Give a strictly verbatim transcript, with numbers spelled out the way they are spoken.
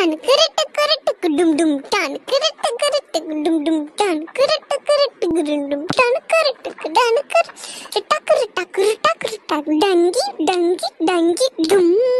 Don கிரட்டு கிரட்டு டும் டும் Don கிரட்டு கிரட்டு டும் டும் டான் கிரட்டு கிரட்டு டும் டும் டான் கிரட்டு டான் கிரட்டு டக்கு டக்கு டக்கு டக்கு டங்கி டங்கி டங்கி டும்.